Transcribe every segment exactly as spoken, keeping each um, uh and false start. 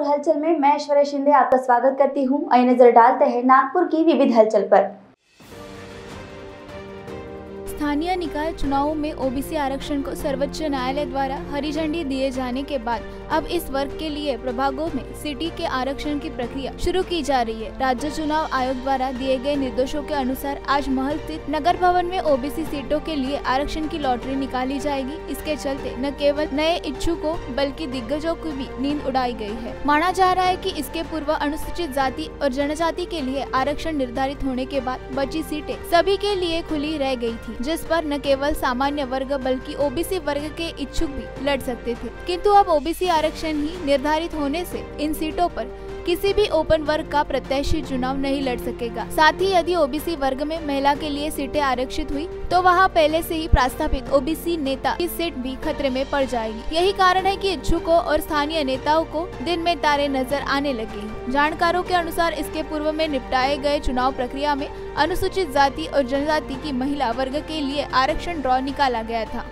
नागपुर हलचल में मैं ऐश्वर्या शिंदे आपका स्वागत करती हूं। आइए नजर डालते हैं नागपुर की विविध हलचल पर। स्थानीय निकाय चुनावों में ओबीसी आरक्षण को सर्वोच्च न्यायालय द्वारा हरी झंडी दिए जाने के बाद अब इस वर्ग के लिए प्रभागों में सीटी के आरक्षण की प्रक्रिया शुरू की जा रही है। राज्य चुनाव आयोग द्वारा दिए गए निर्देशों के अनुसार आज महल स्थित नगर भवन में ओबीसी सीटों के लिए आरक्षण की लॉटरी निकाली जाएगी। इसके चलते न केवल नए इच्छुकों बल्कि दिग्गजों की भी नींद उड़ाई गई है। माना जा रहा है कि इसके पूर्व अनुसूचित जाति और जनजाति के लिए आरक्षण निर्धारित होने के बाद बची सीटें सभी के लिए खुली रह गई थी, जिस पर न केवल सामान्य वर्ग बल्कि ओबीसी वर्ग के इच्छुक भी लड़ सकते थे। किंतु अब ओबीसी आरक्षण ही निर्धारित होने से इन सीटों पर किसी भी ओपन वर्ग का प्रत्याशी चुनाव नहीं लड़ सकेगा। साथ ही यदि ओबीसी वर्ग में महिला के लिए सीटें आरक्षित हुई तो वहां पहले से ही प्रस्तावित ओबीसी नेता की सीट भी खतरे में पड़ जाएगी। यही कारण है कि इच्छुकों और स्थानीय नेताओं को दिन में तारे नजर आने लगे हैं। जानकारों के अनुसार इसके पूर्व में निपटाए गए चुनाव प्रक्रिया में अनुसूचित जाति और जनजाति की महिला वर्ग के लिए आरक्षण ड्रॉ निकाला गया था।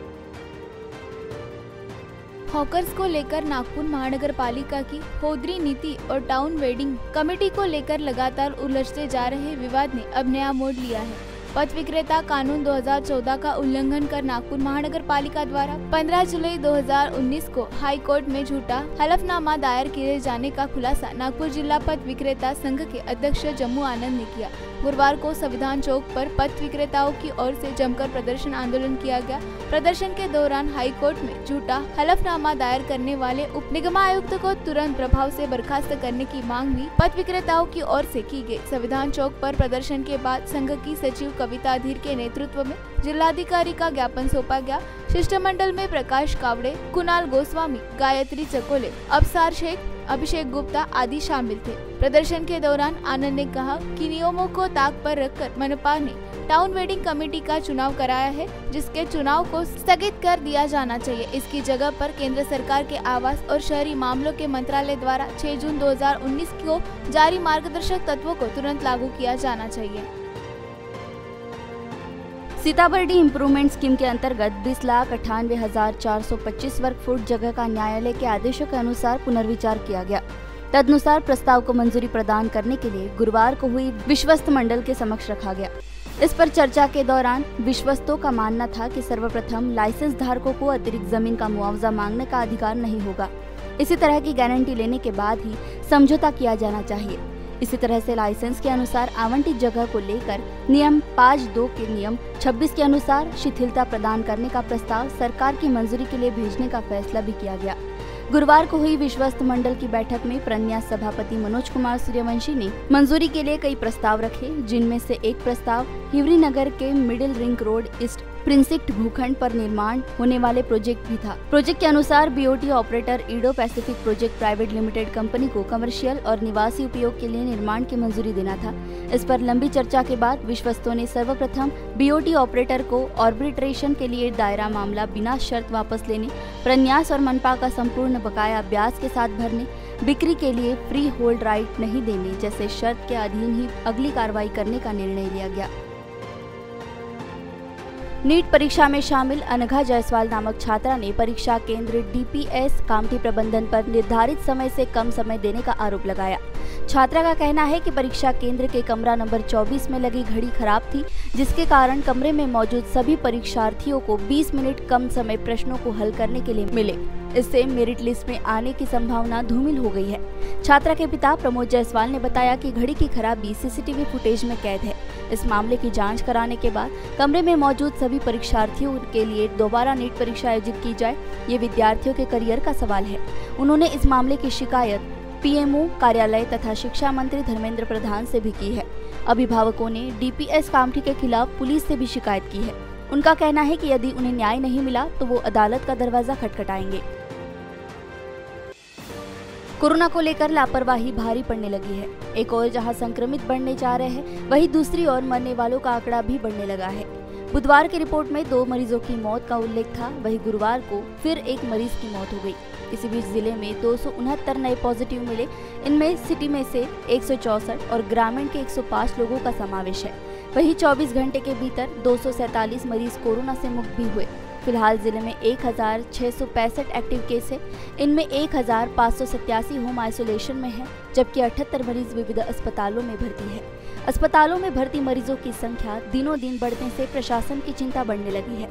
हॉकर्स को लेकर नागपुर महानगर पालिका की होदरी नीति और टाउन वेडिंग कमेटी को लेकर लगातार उलझते जा रहे विवाद ने अब नया मोड़ लिया है। पथ विक्रेता कानून दो हज़ार चौदह का उल्लंघन कर नागपुर महानगर पालिका द्वारा पंद्रह जुलाई दो हज़ार उन्नीस को हाई कोर्ट में झूठा हलफनामा दायर किए जाने का खुलासा नागपुर जिला पथ विक्रेता संघ के अध्यक्ष जम्मू आनंद ने किया। गुरुवार को संविधान चौक पर पथ विक्रेताओं की ओर से जमकर प्रदर्शन आंदोलन किया गया। प्रदर्शन के दौरान हाई कोर्ट में झूठा हलफनामा दायर करने वाले उप निगमायुक्त को तुरंत प्रभाव से बर्खास्त करने की मांग भी पथ विक्रेताओं की ओर से की गई। संविधान चौक पर प्रदर्शन के बाद संघ की सचिव कविता धीर के नेतृत्व में जिलाधिकारी का ज्ञापन सौंपा गया। शिष्टमंडल में प्रकाश कावड़े, कुणाल गोस्वामी, गायत्री चकोले, अबसार शेख, अभिषेक गुप्ता आदि शामिल थे। प्रदर्शन के दौरान आनंद ने कहा कि नियमों को ताक पर रखकर मनपा ने टाउन वेडिंग कमेटी का चुनाव कराया है, जिसके चुनाव को स्थगित कर दिया जाना चाहिए। इसकी जगह पर केंद्र सरकार के आवास और शहरी मामलों के मंत्रालय द्वारा छह जून दो हज़ार उन्नीस को जारी मार्गदर्शक तत्वों को तुरंत लागू किया जाना चाहिए। सीताबर्डी इम्प्रूवमेंट स्कीम के अंतर्गत बीस लाख अट्ठानवे हजार चार सौ पच्चीस वर्ग फुट जगह का न्यायालय के आदेशों के अनुसार पुनर्विचार किया गया। तदनुसार प्रस्ताव को मंजूरी प्रदान करने के लिए गुरुवार को हुई विश्वस्त मंडल के समक्ष रखा गया। इस पर चर्चा के दौरान विश्वस्तों का मानना था कि सर्वप्रथम लाइसेंस धारकों को अतिरिक्त जमीन का मुआवजा मांगने का अधिकार नहीं होगा। इसी तरह की गारंटी लेने के बाद ही समझौता किया जाना चाहिए। इसी तरह से लाइसेंस के अनुसार आवंटित जगह को लेकर नियम पाँच दो के नियम छब्बीस के अनुसार शिथिलता प्रदान करने का प्रस्ताव सरकार की मंजूरी के लिए भेजने का फैसला भी किया गया। गुरुवार को हुई विश्वस्त मंडल की बैठक में प्रन्यास सभापति मनोज कुमार सूर्यवंशी ने मंजूरी के लिए कई प्रस्ताव रखे, जिनमें से एक प्रस्ताव हिवरी नगर के middle ring road east precinct भूखंड पर निर्माण होने वाले प्रोजेक्ट भी था। प्रोजेक्ट के अनुसार BOT operator Indo Pacific project private limited company को कमर्शियल और निवासी उपयोग के लिए निर्माण की मंजूरी देना था। इस पर लंबी चर्चा के बाद विश्वस्तों ने सर्वप्रथम बीओटी ऑपरेटर को आर्बिट्रेशन के लिए दायरा मामला बिना शर्त वापस लेने, प्रन्यास और मनपा का संपूर्ण बकाया ब्याज के साथ भरने, बिक्री के लिए फ्री होल्ड राइट नहीं देने जैसे शर्त के अधीन ही अगली कार्रवाई करने का निर्णय लिया गया। नीट परीक्षा में शामिल अनघा जायसवाल नामक छात्रा ने परीक्षा केंद्र डीपीएस कामठी प्रबंधन पर निर्धारित समय से कम समय देने का आरोप लगाया। छात्रा का कहना है कि परीक्षा केंद्र के कमरा नंबर चौबीस में लगी घड़ी खराब थी, जिसके कारण कमरे में मौजूद सभी परीक्षार्थियों को बीस मिनट कम समय प्रश्नों को हल करने के लिए मिले। इससे मेरिट लिस्ट में आने की संभावना धूमिल हो गई है। छात्रा के पिता प्रमोद जायसवाल ने बताया कि घड़ी की खराबी सीसीटीवी फुटेज में कैद है। इस मामले की जांच कराने के बाद कमरे में मौजूद सभी परीक्षार्थियों के लिए दोबारा नीट परीक्षा आयोजित की जाए। ये विद्यार्थियों के करियर का सवाल है। उन्होंने इस मामले की शिकायत पीएमओ कार्यालय तथा शिक्षा मंत्री धर्मेंद्र प्रधान से भी की है। अभिभावकों ने डीपीएस कामठी के खिलाफ पुलिस से भी शिकायत की है। उनका कहना है कि यदि उन्हें न्याय नहीं मिला तो वो अदालत का दरवाजा खटखटाएंगे। कोरोना को लेकर लापरवाही भारी पड़ने लगी है। एक और जहां संक्रमित बढ़ने जा रहे हैं, वहीं दूसरी ओर मरने वालों का आंकड़ा भी बढ़ने लगा है। बुधवार की रिपोर्ट में दो मरीजों की मौत का उल्लेख था, वहीं गुरुवार को फिर एक मरीज की मौत हो गई। इसी बीच जिले में दो सौ उनहत्तर नए पॉजिटिव मिले। इनमें सिटी में से एक सौ चौसठ और ग्रामीण के एक सौ पाँच लोगों का समावेश है। वहीं चौबीस घंटे के भीतर दो सौ सैंतालीस मरीज कोरोना से मुक्त भी हुए। फिलहाल जिले में एक हजार छह सौ पैंसठ एक्टिव केस है। इनमें एक हजार पाँच सौ सत्तासी होम आइसोलेशन में है, जबकि अठहत्तर मरीज विविध अस्पतालों में भर्ती है। अस्पतालों में भर्ती मरीजों की संख्या दिनों दिन बढ़ने से प्रशासन की चिंता बढ़ने लगी है।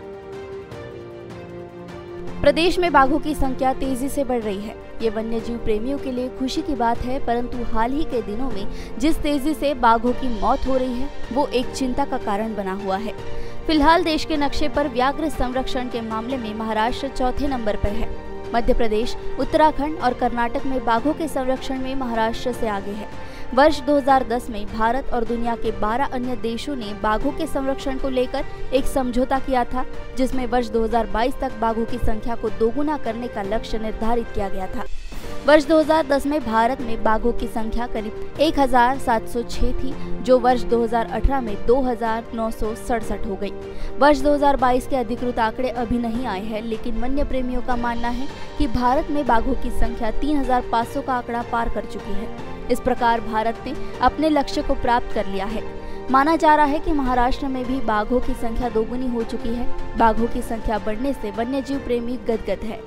प्रदेश में बाघों की संख्या तेजी से बढ़ रही है। ये वन्यजीव प्रेमियों के लिए खुशी की बात है, परंतु हाल ही के दिनों में जिस तेजी से बाघों की मौत हो रही है वो एक चिंता का कारण बना हुआ है। फिलहाल देश के नक्शे पर व्याघ्र संरक्षण के मामले में महाराष्ट्र चौथे नंबर पर है। मध्य प्रदेश, उत्तराखंड और कर्नाटक में बाघों के संरक्षण में महाराष्ट्र से आगे है। वर्ष दो हज़ार दस में भारत और दुनिया के बारह अन्य देशों ने बाघों के संरक्षण को लेकर एक समझौता किया था, जिसमें वर्ष दो हज़ार बाईस तक बाघों की संख्या को दोगुना करने का लक्ष्य निर्धारित किया गया था। वर्ष दो हज़ार दस में भारत में बाघों की संख्या करीब एक हजार सात सौ छह थी, जो वर्ष दो हज़ार अठारह में दो हजार नौ सौ सड़सठ हो गई। वर्ष दो हज़ार बाईस के अधिकृत आंकड़े अभी नहीं आए हैं, लेकिन वन्य प्रेमियों का मानना है कि भारत में बाघों की संख्या तीन हजार पाँच सौ का आंकड़ा पार कर चुकी है। इस प्रकार भारत ने अपने लक्ष्य को प्राप्त कर लिया है। माना जा रहा है कि महाराष्ट्र में भी बाघों की संख्या दोगुनी हो चुकी है। बाघों की संख्या बढ़ने से वन्यजीव प्रेमी गदगद है।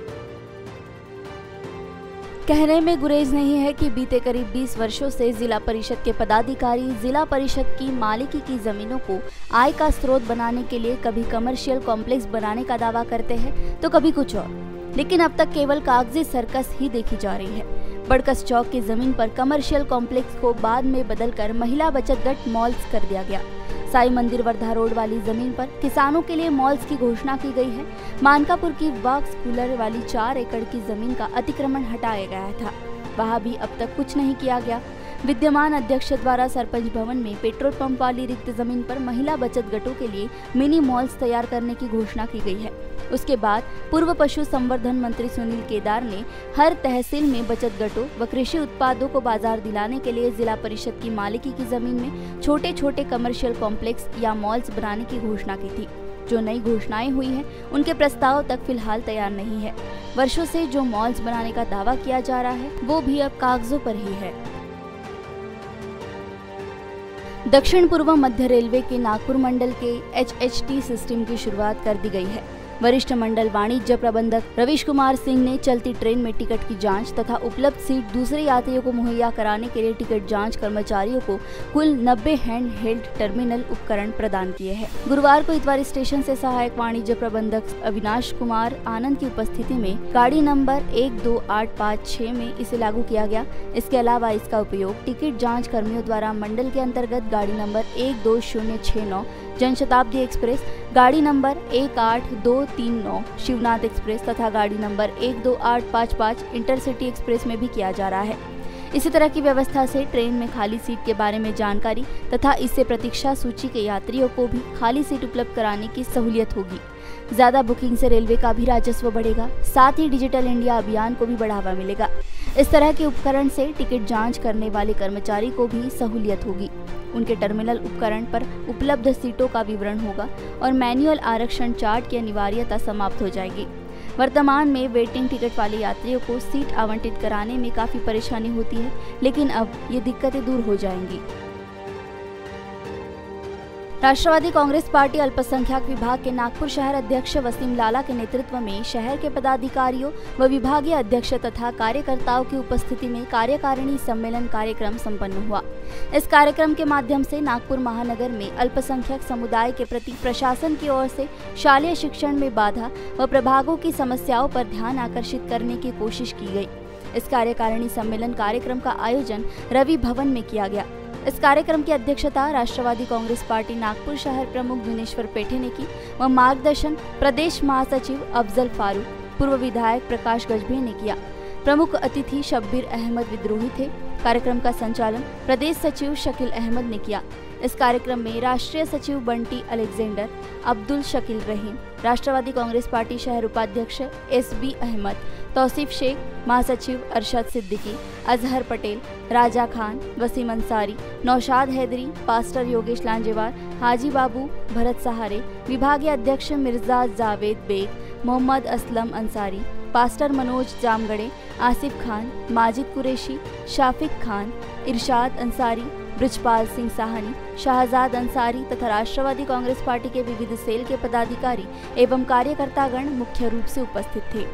कहने में गुरेज नहीं है कि बीते करीब बीस वर्षों से जिला परिषद के पदाधिकारी जिला परिषद की मालिकी की जमीनों को आय का स्रोत बनाने के लिए कभी कमर्शियल कॉम्प्लेक्स बनाने का दावा करते हैं तो कभी कुछ और, लेकिन अब तक केवल कागजी सर्कस ही देखी जा रही है। बड़कस चौक की जमीन पर कमर्शियल कॉम्प्लेक्स को बाद में बदलकर महिला बचत गट मॉल्स कर दिया गया। साई मंदिर वर्धा रोड वाली जमीन पर किसानों के लिए मॉल्स की घोषणा की गई है। मानकापुर की वॉक्स कूलर वाली चार एकड़ की जमीन का अतिक्रमण हटाया गया था, वहां भी अब तक कुछ नहीं किया गया। विद्यमान अध्यक्ष द्वारा सरपंच भवन में पेट्रोल पंप वाली रिक्त जमीन पर महिला बचत गटों के लिए मिनी मॉल्स तैयार करने की घोषणा की गई है। उसके बाद पूर्व पशु संवर्धन मंत्री सुनील केदार ने हर तहसील में बचत गटों व कृषि उत्पादों को बाजार दिलाने के लिए जिला परिषद की मालिकी की जमीन में छोटे छोटे कमर्शियल कॉम्प्लेक्स या मॉल्स बनाने की घोषणा की थी। जो नई घोषणाएं हुई हैं, उनके प्रस्ताव तक फिलहाल तैयार नहीं है। वर्षों से जो मॉल्स बनाने का दावा किया जा रहा है वो भी अब कागजों पर ही है। दक्षिण पूर्व मध्य रेलवे के नागपुर मंडल के एच एच टी सिस्टम की शुरुआत कर दी गई है। वरिष्ठ मंडल वाणिज्य प्रबंधक रवीश कुमार सिंह ने चलती ट्रेन में टिकट की जांच तथा उपलब्ध सीट दूसरे यात्रियों को मुहैया कराने के लिए टिकट जांच कर्मचारियों को कुल नब्बे हैंड हेल्ड टर्मिनल उपकरण प्रदान किए हैं। गुरुवार को इतवारी स्टेशन से सहायक वाणिज्य प्रबंधक अविनाश कुमार आनंद की उपस्थिति में गाड़ी नंबर एक दो आठ पाँच छह में इसे लागू किया गया। इसके अलावा इसका उपयोग टिकट जाँच कर्मियों द्वारा मंडल के अंतर्गत गाड़ी नंबर एक दो शून्य छह नौ जनशताब्दी एक्सप्रेस, गाड़ी नंबर एक आठ दो तीन नौ शिवनाथ एक्सप्रेस तथा गाड़ी नंबर एक दो आठ पाँच पाँच इंटरसिटी एक्सप्रेस में भी किया जा रहा है। इसी तरह की व्यवस्था से ट्रेन में खाली सीट के बारे में जानकारी तथा इससे प्रतीक्षा सूची के यात्रियों को भी खाली सीट उपलब्ध कराने की सहूलियत होगी। ज्यादा बुकिंग से रेलवे का भी राजस्व बढ़ेगा, साथ ही डिजिटल इंडिया अभियान को भी बढ़ावा मिलेगा। इस तरह के उपकरण से टिकट जांच करने वाले कर्मचारी को भी सहूलियत होगी। उनके टर्मिनल उपकरण पर उपलब्ध सीटों का विवरण होगा और मैनुअल आरक्षण चार्ट की अनिवार्यता समाप्त हो जाएगी। वर्तमान में वेटिंग टिकट वाले यात्रियों को सीट आवंटित कराने में काफी परेशानी होती है, लेकिन अब ये दिक्कतें दूर हो जाएंगी। राष्ट्रवादी कांग्रेस पार्टी अल्पसंख्यक विभाग के नागपुर शहर अध्यक्ष वसीम लाला के नेतृत्व में शहर के पदाधिकारियों व विभागीय अध्यक्ष तथा कार्यकर्ताओं की उपस्थिति में कार्यकारिणी सम्मेलन कार्यक्रम संपन्न हुआ। इस कार्यक्रम के माध्यम से नागपुर महानगर में अल्पसंख्यक समुदाय के प्रति प्रशासन की ओर से शालेय शिक्षण में बाधा व प्रभागों की समस्याओं पर ध्यान आकर्षित करने की कोशिश की गई। इस कार्यकारिणी सम्मेलन कार्यक्रम का आयोजन रवि भवन में किया गया। इस कार्यक्रम की अध्यक्षता राष्ट्रवादी कांग्रेस पार्टी नागपुर शहर प्रमुख दिनेश्वर पेठे ने की व मार्गदर्शन प्रदेश महासचिव अफजल फारूक, पूर्व विधायक प्रकाश गजभे ने किया। प्रमुख अतिथि शब्बीर अहमद विद्रोही थे। कार्यक्रम का संचालन प्रदेश सचिव शकील अहमद ने किया। इस कार्यक्रम में राष्ट्रीय सचिव बंटी अलेक्जेंडर, अब्दुल शकील रहीम, राष्ट्रवादी कांग्रेस पार्टी शहर उपाध्यक्ष एस बी अहमद, तौसीफ शेख, महासचिव अरशद सिद्दीकी, अजहर पटेल, राजा खान, वसीम अंसारी, नौशाद हैदरी, पास्टर योगेश लांजेवार, हाजी बाबू, भरत सहारे, विभागीय अध्यक्ष मिर्जा जावेद बेग, मोहम्मद असलम अंसारी, पास्टर मनोज जामगड़े, आसिफ खान, माजिद कुरैशी, शाफिक खान, इरशाद अंसारी, ब्रिजपाल सिंह साहनी, शाहजाद अंसारी तथा राष्ट्रवादी कांग्रेस पार्टी के विविध सेल के पदाधिकारी एवं कार्यकर्तागण मुख्य रूप से उपस्थित थे।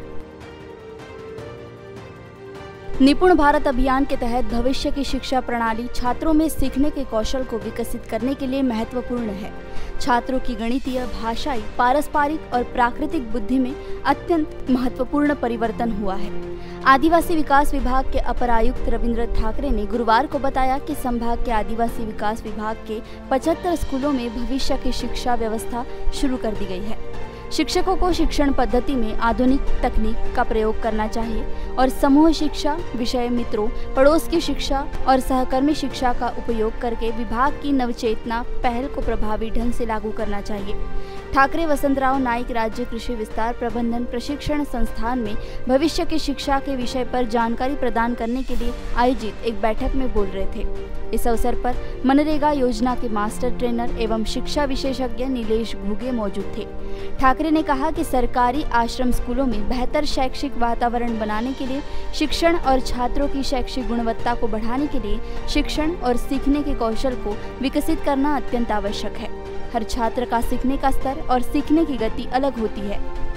निपुण भारत अभियान के तहत भविष्य की शिक्षा प्रणाली छात्रों में सीखने के कौशल को विकसित करने के लिए महत्वपूर्ण है। छात्रों की गणितीय, भाषाई, पारस्परिक और प्राकृतिक बुद्धि में अत्यंत महत्वपूर्ण परिवर्तन हुआ है। आदिवासी विकास विभाग के अपर आयुक्त रविंद्र ठाकरे ने गुरुवार को बताया कि संभाग के आदिवासी विकास विभाग के पचहत्तर स्कूलों में भविष्य की शिक्षा व्यवस्था शुरू कर दी गई है। शिक्षकों को शिक्षण पद्धति में आधुनिक तकनीक का प्रयोग करना चाहिए और समूह शिक्षा, विषय मित्रों, पड़ोस की शिक्षा और सहकर्मी शिक्षा का उपयोग करके विभाग की नवचेतना पहल को प्रभावी ढंग से लागू करना चाहिए। ठाकरे वसंतराव नाइक राज्य कृषि विस्तार प्रबंधन प्रशिक्षण संस्थान में भविष्य की शिक्षा के विषय पर जानकारी प्रदान करने के लिए आयोजित एक बैठक में बोल रहे थे। इस अवसर पर मनरेगा योजना के मास्टर ट्रेनर एवं शिक्षा विशेषज्ञ नीलेश घुगे मौजूद थे। ठाकरे ने कहा कि सरकारी आश्रम स्कूलों में बेहतर शैक्षिक वातावरण बनाने के लिए शिक्षण और छात्रों की शैक्षिक गुणवत्ता को बढ़ाने के लिए शिक्षण और सीखने के कौशल को विकसित करना अत्यंत आवश्यक है। हर छात्र का सीखने का स्तर और सीखने की गति अलग होती है।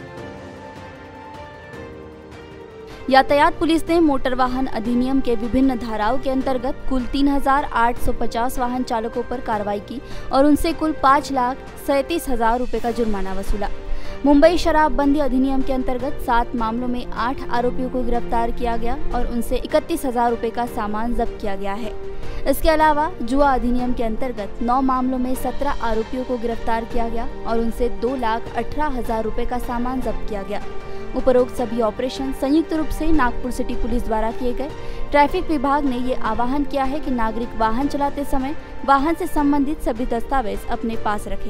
यातायात पुलिस ने मोटर वाहन अधिनियम के विभिन्न धाराओं के अंतर्गत कुल तीन हजार आठ सौ पचास वाहन चालकों पर कार्रवाई की और उनसे कुल पाँच लाख सैंतीस हजार रुपये का जुर्माना वसूला। मुंबई शराबबंदी अधिनियम के अंतर्गत सात मामलों में आठ आरोपियों को गिरफ्तार किया गया और उनसे इकतीस हजार रुपये का सामान जब्त किया गया है। इसके अलावा जुआ अधिनियम के अंतर्गत नौ मामलों में सत्रह आरोपियों को गिरफ्तार किया गया और उनसे दो लाख अठारह हजार रुपये का सामान जब्त किया गया। उपरोक्त सभी ऑपरेशन संयुक्त रूप से नागपुर सिटी पुलिस द्वारा किए गए। ट्रैफिक विभाग ने ये आह्वान किया है कि नागरिक वाहन चलाते समय वाहन से संबंधित सभी दस्तावेज अपने पास रखें।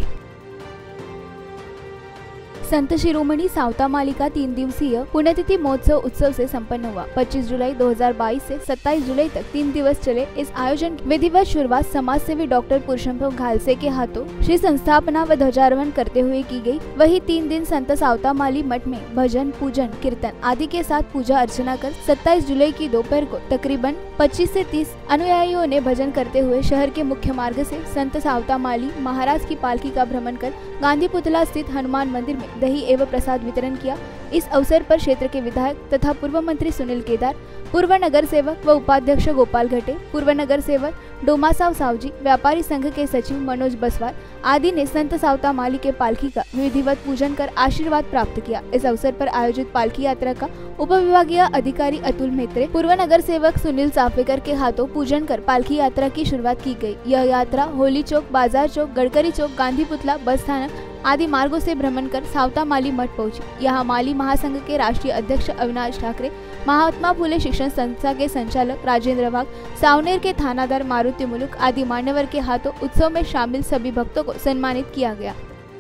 संत शिरोमणि सावता माली का तीन दिवसीय पुण्यतिथि महोत्सव उत्सव से संपन्न हुआ। पच्चीस जुलाई दो हज़ार बाईस से सत्ताईस जुलाई तक तीन दिवस चले इस आयोजन की विधिवत शुरुआत समाज सेवी डॉक्टर पुरुषोत्तम घालसे के हाथों श्री संस्थापना व ध्वजारोहण करते हुए की गई। वही तीन दिन संत सावता माली मठ में भजन, पूजन, कीर्तन आदि के साथ पूजा अर्चना कर सत्ताईस जुलाई की दोपहर को तकरीबन पच्चीस से तीस अनुयायियों ने भजन करते हुए शहर के मुख्य मार्ग से संत सावता माली महाराज की पालकी का भ्रमण कर गांधी पुतला स्थित हनुमान मंदिर में दही एवं प्रसाद वितरण किया। इस अवसर पर क्षेत्र के विधायक तथा पूर्व मंत्री सुनील केदार, पूर्व नगर सेवक व उपाध्यक्ष गोपाल घटे, पूर्व नगर सेवक डोमासाव सावजी, व्यापारी संघ के सचिव मनोज बसवार आदि ने संत सावता माली के पालकी का विधिवत पूजन कर आशीर्वाद प्राप्त किया। इस अवसर पर आयोजित पालकी यात्रा का उप विभागीय अधिकारी अतुल मेत्रे, पूर्व नगर सेवक सुनील साफेकर के हाथों पूजन कर पालकी यात्रा की शुरुआत की गई। यह यात्रा होली चौक, बाजार चौक, गडकरी चौक, गांधी पुतला, बस स्थानक आदि मार्गों से भ्रमण कर सावता माली मठ पहुंची। यहाँ माली महासंघ के राष्ट्रीय अध्यक्ष अविनाश ठाकरे, महात्मा फुले शिक्षण संस्था के संचालक राजेंद्र वाघ, सावनेर के थानादार मारुति मुलुक आदि मान्यवर के हाथों उत्सव में शामिल सभी भक्तों को सम्मानित किया गया।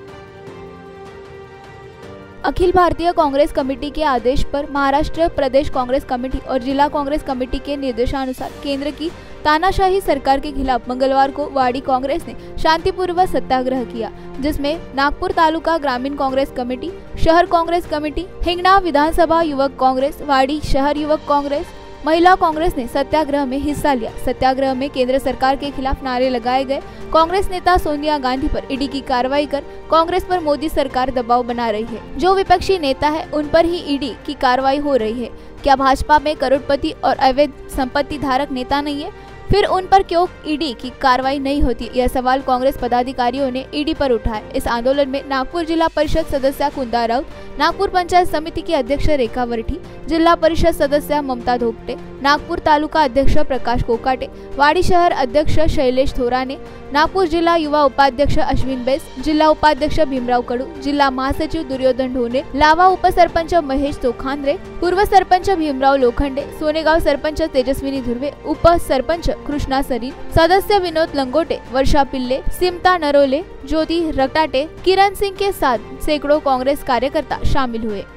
अखिल भारतीय कांग्रेस कमेटी के आदेश पर महाराष्ट्र प्रदेश कांग्रेस कमेटी और जिला कांग्रेस कमेटी के निर्देशानुसार केंद्र की तानाशाही सरकार के खिलाफ मंगलवार को वाड़ी कांग्रेस ने शांतिपूर्वक सत्याग्रह किया, जिसमें नागपुर तालुका ग्रामीण कांग्रेस कमेटी, शहर कांग्रेस कमेटी, हिंगणा विधानसभा युवक कांग्रेस, वाड़ी शहर युवक कांग्रेस, महिला कांग्रेस ने सत्याग्रह में हिस्सा लिया। सत्याग्रह में केंद्र सरकार के खिलाफ नारे लगाए गए। कांग्रेस नेता सोनिया गांधी पर ईडी की कार्रवाई कर कांग्रेस पर मोदी सरकार दबाव बना रही है। जो विपक्षी नेता है उन पर ही ईडी की कार्रवाई हो रही है। क्या भाजपा में करोड़पति और अवैध संपत्ति धारक नेता नहीं है? फिर उन पर क्यों ईडी की कार्रवाई नहीं होती? यह सवाल कांग्रेस पदाधिकारियों ने ईडी पर उठाया। इस आंदोलन में नागपुर जिला परिषद सदस्य कुंदा राउत, नागपुर पंचायत समिति की अध्यक्ष रेखा वर्ठी, जिला परिषद सदस्य ममता धोपटे, नागपुर तालुका अध्यक्ष प्रकाश कोकाटे, वाड़ी शहर अध्यक्ष शैलेश थोराने, नागपुर जिला युवा उपाध्यक्ष अश्विन बेस, जिला उपाध्यक्ष भीमराव कडू, जिला महासचिव दुर्योधन ढोने, लावा उपसरपंच महेश तोखांद्रे, पूर्व सरपंच भीमराव लोखंडे, सोनेगाव सरपंच तेजस्विनी धुर्वे, उप सरपंच कृष्णा सरीन, सदस्य विनोद लंगोटे, वर्षा पिल्ले, सिमता नरोले, ज्योति रटाटे, किरण सिंह के साथ सैकड़ों कांग्रेस कार्यकर्ता शामिल हुए।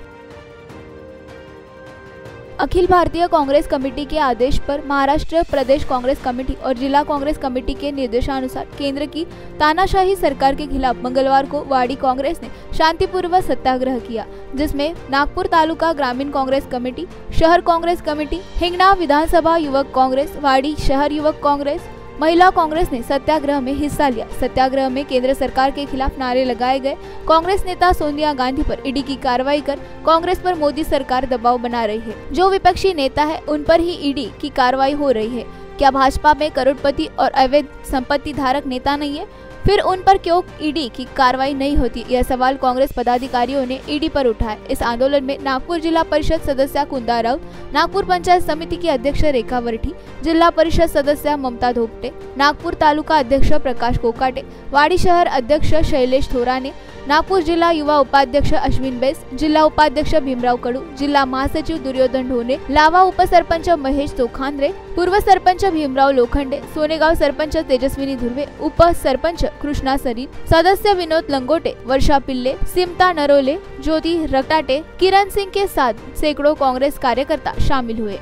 अखिल भारतीय कांग्रेस कमेटी के आदेश पर महाराष्ट्र प्रदेश कांग्रेस कमेटी और जिला कांग्रेस कमेटी के निर्देशानुसार केंद्र की तानाशाही सरकार के खिलाफ मंगलवार को वाड़ी कांग्रेस ने शांतिपूर्वक सत्याग्रह किया, जिसमें नागपुर तालुका ग्रामीण कांग्रेस कमेटी, शहर कांग्रेस कमेटी, हिंगणा विधानसभा युवक कांग्रेस, वाड़ी शहर युवक कांग्रेस, महिला कांग्रेस ने सत्याग्रह में हिस्सा लिया। सत्याग्रह में केंद्र सरकार के खिलाफ नारे लगाए गए। कांग्रेस नेता सोनिया गांधी पर ईडी की कार्रवाई कर कांग्रेस पर मोदी सरकार दबाव बना रही है। जो विपक्षी नेता है उन पर ही ईडी की कार्रवाई हो रही है। क्या भाजपा में करोड़पति और अवैध संपत्ति धारक नेता नहीं है? फिर उन पर क्यों ईडी की कार्रवाई नहीं होती? यह सवाल कांग्रेस पदाधिकारियों ने ईडी पर उठाया। इस आंदोलन में नागपुर जिला परिषद सदस्य कुंदा राउत, नागपुर पंचायत समिति की अध्यक्ष रेखा वरठी, जिला परिषद सदस्य ममता धोपटे, नागपुर तालुका अध्यक्ष प्रकाश कोकाटे, वाड़ी शहर अध्यक्ष शैलेश थोराने, नागपुर जिला युवा उपाध्यक्ष अश्विन बेस, जिला उपाध्यक्ष भीमराव कडू, जिला महासचिव दुर्योधन ढोने, लावा उपसरपंच महेश तोखांद्रे, पूर्व सरपंच भीमराव लोखंडे, सोनेगाव सरपंच तेजस्विनी धुर्वे, उप सरपंच कृष्णा सरीन, सदस्य विनोद लंगोटे, वर्षा पिल्ले, सिमता नरोले, ज्योति रटाटे, किरण सिंह के साथ सैकड़ों कांग्रेस कार्यकर्ता शामिल हुए।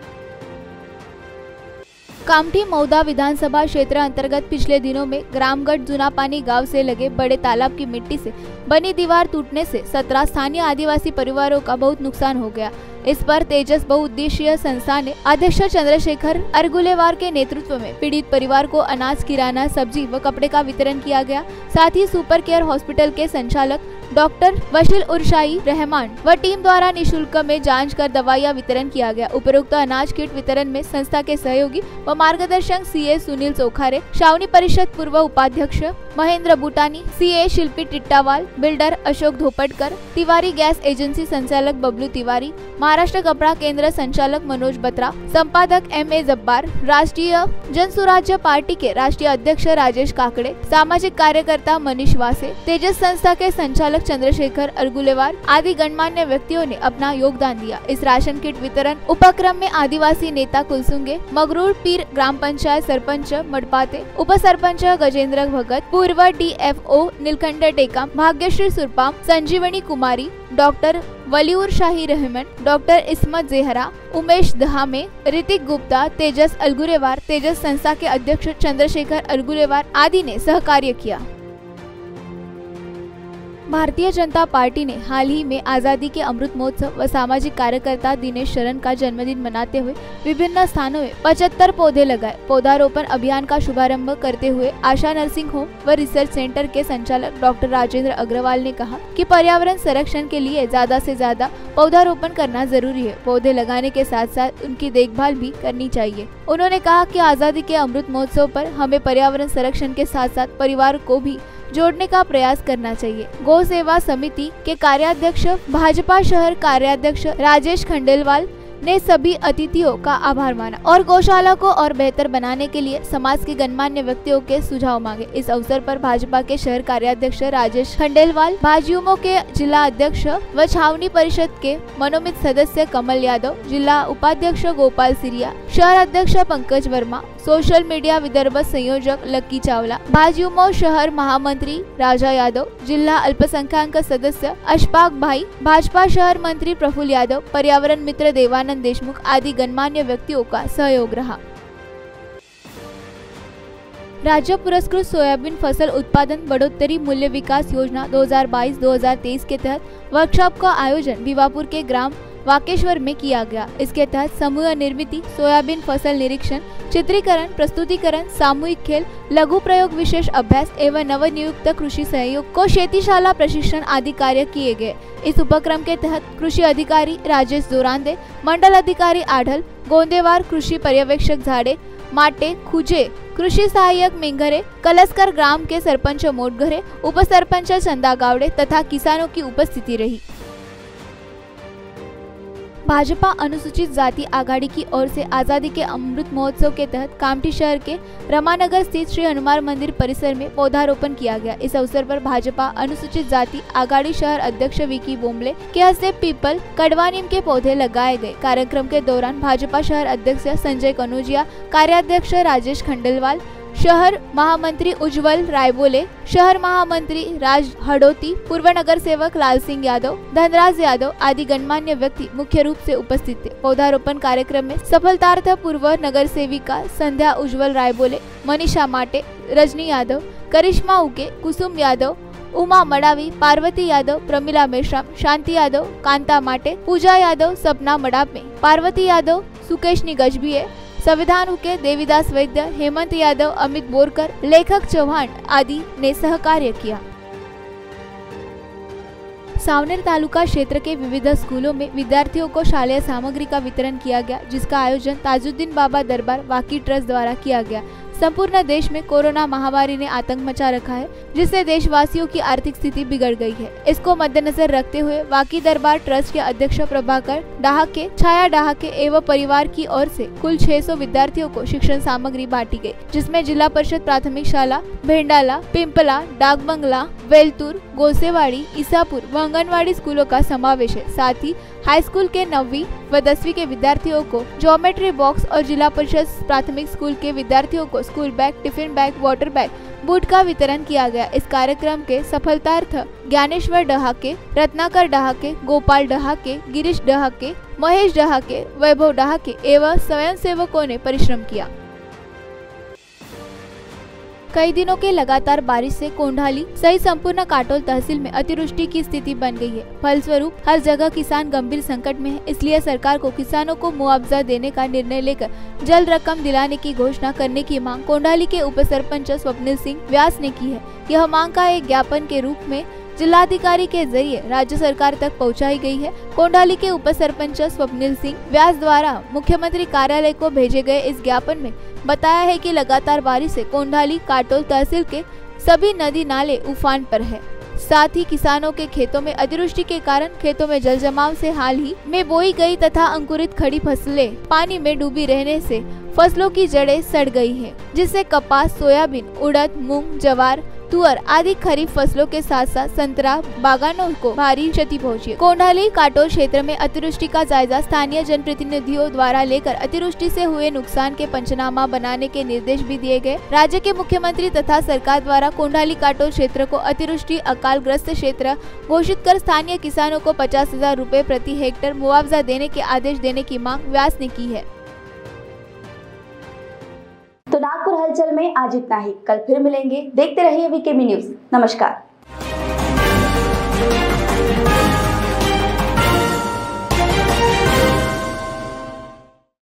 कामठी मौदा विधानसभा क्षेत्र अंतर्गत पिछले दिनों में ग्रामगढ़ जूनापानी गांव से लगे बड़े तालाब की मिट्टी से बनी दीवार टूटने से सत्रह स्थानीय आदिवासी परिवारों का बहुत नुकसान हो गया। इस पर तेजस बहुउद्देशीय संस्था ने अध्यक्ष चंद्रशेखर अरगुलेवार के नेतृत्व में पीड़ित परिवार को अनाज, किराना, सब्जी व कपड़े का वितरण किया गया। साथ ही सुपर केयर हॉस्पिटल के संचालक डॉक्टर वशील उर्शाई रहमान व टीम द्वारा निशुल्क में जांच कर दवाइयां वितरण किया गया। उपरोक्त अनाज किट वितरण में संस्था के सहयोगी व मार्गदर्शक सीए सुनील चोखारे, छावनी परिषद पूर्व उपाध्यक्ष Mahendra Butani, CA Shilpi Tittawal, builder Ashok Dhopatkar, Tiwari gas agency संचालक बबलू तिवारी, महाराष्ट्र कपड़ा केंद्र संचालक मनोज बत्रा, संपादक एम ए जब्बार, राष्ट्रीय जनसुराज्य पार्टी के राष्ट्रीय अध्यक्ष राजेश काकड़े, सामाजिक कार्यकर्ता मनीष वासे, तेजस संस्था के संचालक चंद्रशेखर अरगुलेवार आदि गणमान्य व्यक्तियों ने अपना योगदान दिया। इस राशन किट वितरण उपक्रम में आदिवासी नेता कुलसुंगे, मगरूर पीर ग्राम पंचायत सरपंच मडपाते, उप सरपंच गजेंद्र भगत, पूर्व DFO Neelkanth Tekam, Bhagyashree Surpam, Sanjeevani Kumari, doctor Waliur Shahi Rahman, doctor Ismat Zehra, Umesh Dahame, Hrithik Gupta, Tejas Alagurewar, Tejas संस्था के अध्यक्ष चंद्रशेखर अलगुरेवार आदि ने सहकार्य किया। भारतीय जनता पार्टी ने हाल ही में आजादी के अमृत महोत्सव व सामाजिक कार्यकर्ता दिनेश शरण का जन्मदिन मनाते हुए विभिन्न स्थानों में पचहत्तर पौधे लगाए। पौधारोपण अभियान का शुभारंभ करते हुए आशा नर्सिंग होम व रिसर्च सेंटर के संचालक डॉक्टर राजेंद्र अग्रवाल ने कहा कि पर्यावरण संरक्षण के लिए ज्यादा से ज्यादा पौधारोपण करना जरूरी है। पौधे लगाने के साथ साथ उनकी देखभाल भी करनी चाहिए। उन्होंने कहा कि आजादी के अमृत महोत्सव पर हमें पर्यावरण संरक्षण के साथ साथ परिवार को भी जोड़ने का प्रयास करना चाहिए। गौ सेवा समिति के कार्याध्यक्ष भाजपा शहर कार्याध्यक्ष राजेश खंडेलवाल ने सभी अतिथियों का आभार माना और गौशाला को और बेहतर बनाने के लिए समाज के गणमान्य व्यक्तियों के सुझाव मांगे। इस अवसर पर भाजपा के शहर कार्याध्यक्ष राजेश खंडेलवाल, भाजयुमो के जिला अध्यक्ष व छावनी परिषद के मनोमित सदस्य कमल यादव, जिला उपाध्यक्ष गोपाल सिरिया, शहर अध्यक्ष पंकज वर्मा, सोशल मीडिया विदर्भ संयोजक लक्की चावला, भाजयुमो शहर महामंत्री राजा यादव, जिला अल्पसंख्याक सदस्य अशफाक भाई, भाजपा शहर मंत्री प्रफुल्ल यादव, पर्यावरण मित्र देवानंद देशमुख आदि गणमान्य व्यक्तियों का सहयोग रहा। राज्य पुरस्कृत सोयाबीन फसल उत्पादन बढ़ोतरी मूल्य विकास योजना दो हज़ार बाईस दो हज़ार तेईस के तहत वर्कशॉप का आयोजन भिवापुर के ग्राम वाकेश्वर में किया गया। इसके तहत समूह निर्मित सोयाबीन फसल निरीक्षण, चित्रीकरण, प्रस्तुतिकरण, सामूहिक खेल, लघु प्रयोग, विशेष अभ्यास एवं नवनियुक्त कृषि सहयोग को शेतीशाला प्रशिक्षण आदि कार्य किए गए। इस उपक्रम के तहत कृषि अधिकारी राजेश जोरांदे, मंडल अधिकारी आढल, गोंदेवार कृषि पर्यवेक्षक झाड़े, माटे, खुजे, कृषि सहायक मेंघरे, कलस्कर ग्राम के सरपंच मोटघरे, उप सरपंच चंदा गावड़े तथा किसानों की उपस्थिति रही। भाजपा अनुसूचित जाति आघाड़ी की ओर से आजादी के अमृत महोत्सव के तहत कामठी शहर के रमानगर स्थित श्री हनुमान मंदिर परिसर में पौधारोपण किया गया। इस अवसर पर भाजपा अनुसूचित जाति आघाड़ी शहर अध्यक्ष विकी बोमले के हस्ते पीपल, कड़वा नीम के पौधे लगाए गए। कार्यक्रम के दौरान भाजपा शहर अध्यक्ष संजय कनौजिया, कार्याध्यक्ष राजेश खंडेलवाल, शहर महामंत्री उज्जवल रायबोले, शहर महामंत्री राज हडोती, पूर्व नगर सेवक लाल सिंह यादव, धनराज यादव आदि गणमान्य व्यक्ति मुख्य रूप से उपस्थित थे। पौधारोपण कार्यक्रम में सफलतार्थ पूर्व नगर सेविका संध्या उज्जवल रायबोले, मनीषा माटे, रजनी यादव, करिश्मा उके, कुसुम यादव, उमा मडावी, पार्वती यादव, प्रमिला मेश्राम, शांति यादव, कांता माटे, पूजा यादव, सपना मडापे, पार्वती यादव, सुकेशनी गजबीए, संविधान के देवीदास वैद्य, हेमंत यादव, अमित बोरकर, लेखक चौहान आदि ने सहकार्य किया। सावनेर तालुका क्षेत्र के विविध स्कूलों में विद्यार्थियों को शालेय सामग्री का वितरण किया गया, जिसका आयोजन ताजुद्दीन बाबा दरबार वाकी ट्रस्ट द्वारा किया गया। संपूर्ण देश में कोरोना महामारी ने आतंक मचा रखा है, जिससे देशवासियों की आर्थिक स्थिति बिगड़ गई है। इसको मद्देनजर रखते हुए वाकी दरबार ट्रस्ट के अध्यक्ष प्रभाकर डहाके, छाया डहाके एवं परिवार की ओर से कुल छह सौ विद्यार्थियों को शिक्षण सामग्री बांटी गई, जिसमें जिला परिषद प्राथमिक शाला भेंडाला, पिंपला, डाकबंगला, वेलतुर, गोसेवाड़ी, ईसापुर व आंगनवाड़ी स्कूलों का समावेश है। साथ ही हाई स्कूल के नौवीं व दसवीं के विद्यार्थियों को ज्योमेट्री बॉक्स और जिला परिषद प्राथमिक स्कूल के विद्यार्थियों को school bag, tiffin bag, water bag, boot का वितरण किया गया। इस कार्यक्रम के सफलतार्थ ज्ञानेश्वर डहाके, रत्नाकर डहाके, गोपाल डहाके, गिरीश डहाके, महेश डहाके, वैभव डहाके एवं स्वयंसेवकों ने परिश्रम किया। कई दिनों के लगातार बारिश से कोंढाली सहित संपूर्ण काटोल तहसील में अतिवृष्टि की स्थिति बन गई है। फलस्वरूप हर जगह किसान गंभीर संकट में है। इसलिए सरकार को किसानों को मुआवजा देने का निर्णय लेकर जल्द रकम दिलाने की घोषणा करने की मांग कोंढाली के उप सरपंच स्वप्निल सिंह व्यास ने की है। यह मांग का एक ज्ञापन के रूप में जिलाधिकारी के जरिए राज्य सरकार तक पहुंचाई गई है। कोंढाली के उप सरपंच स्वप्निल सिंह व्यास द्वारा मुख्यमंत्री कार्यालय को भेजे गए इस ज्ञापन में बताया है कि लगातार बारिश से कोंढाली काटोल तहसील के सभी नदी नाले उफान पर है। साथ ही किसानों के खेतों में अतिवृष्टि के कारण खेतों में जल जमाव से हाल ही में बोई गई तथा अंकुरित खड़ी फसलें पानी में डूबी रहने से फसलों की जड़ें सड़ गई हैं, जिससे कपास, सोयाबीन, उड़द, मूंग, ज्वार, तुअर आदि खरीफ फसलों के साथ साथ संतरा बागानों को भारी क्षति पहुंची। कोंढाली काटोल क्षेत्र में अतिवृष्टि का जायजा स्थानीय जनप्रतिनिधियों द्वारा लेकर अतिवृष्टि से हुए नुकसान के पंचनामा बनाने के निर्देश भी दिए गए। राज्य के मुख्यमंत्री तथा सरकार द्वारा कोंढाली काटोल क्षेत्र को अतिवृष्टि अकाल ग्रस्त क्षेत्र घोषित कर स्थानीय किसानों को पचास हजार रूपए प्रति हेक्टेयर मुआवजा देने के आदेश देने की मांग व्यास ने की है। तो नागपुर हलचल में आज इतना ही। कल फिर मिलेंगे। देखते रहिए वीकेबी न्यूज। नमस्कार।